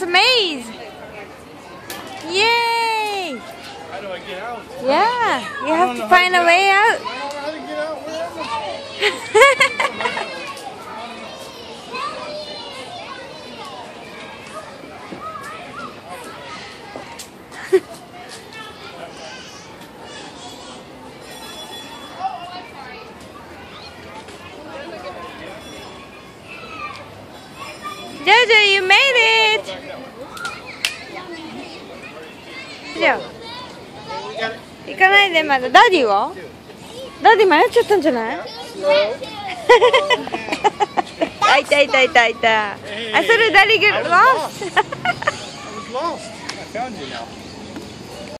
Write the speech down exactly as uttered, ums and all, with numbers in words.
a maze. Yay! How do I get out? Yeah, you have to find a way out. I don't know how to get out. Where am I? Jojo, you made it! Jojo, 行かないでまだ。ダディは？ダディ迷っちゃったんじゃない？あ、いたいたいたいた。あ、それダディが lost? I was lost. I found you now.